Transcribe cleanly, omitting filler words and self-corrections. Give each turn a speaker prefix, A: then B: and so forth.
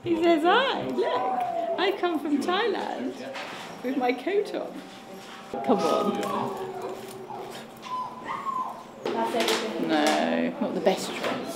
A: He says hi, look. I come from Thailand with my coat on. Come on. No, not the best dress.